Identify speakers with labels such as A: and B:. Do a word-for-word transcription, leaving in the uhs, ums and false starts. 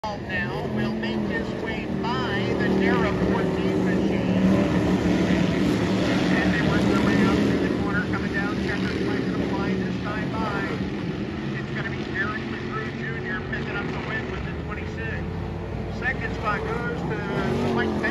A: Now will make his way by the Nera fourteen machine. And they work their way up through the corner, coming down. Checker's flag to the fly this time by. It's going to be Derek McGrew Junior picking up the win with the twenty-six. Second spot goes to Mike Petty.